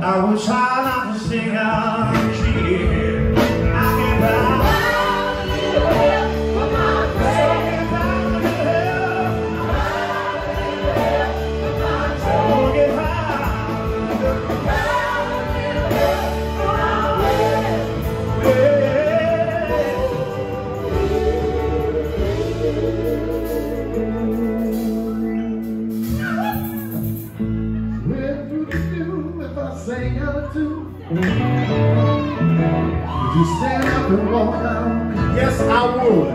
I will try not to sing out the key. I can bow a little help for my friend. Bow a little help for my friend. Get high. Bow a little help for my friend. Sing out of tune. Would you stand up and walk out? Yes, I would.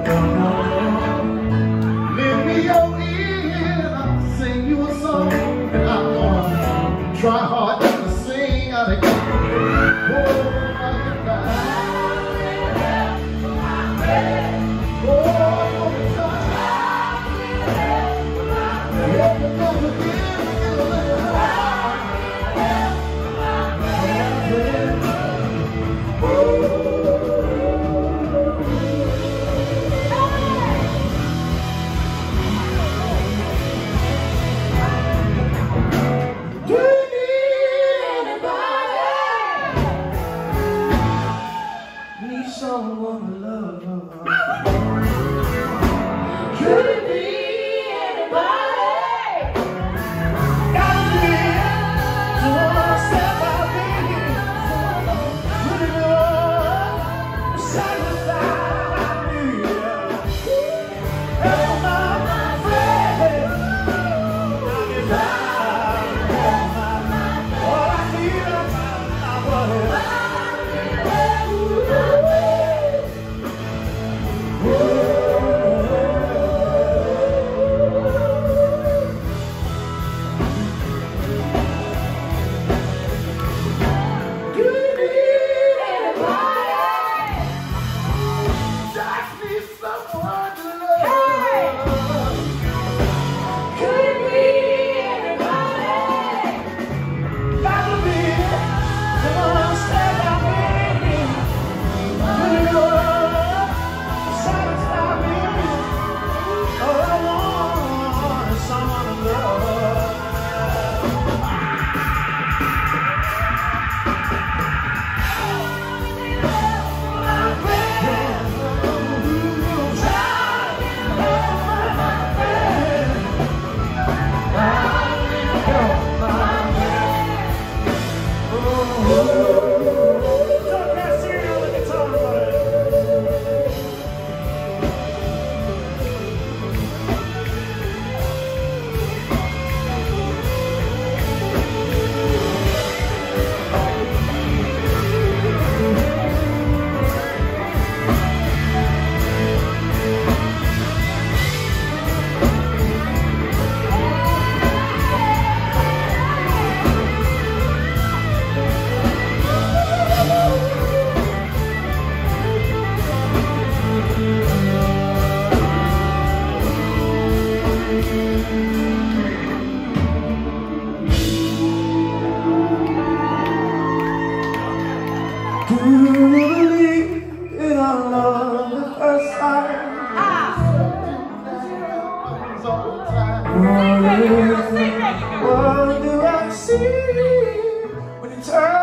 Lend me your ear and I'll sing you a song. And I'm gonna try hard not to sing out of key. Someone to love. Could it be anybody? Gotta be one step out there. Put it on, satisfy me. Help my friend. I get by. All I need is my body. Do you believe in our love at first sight? What do I see when you turn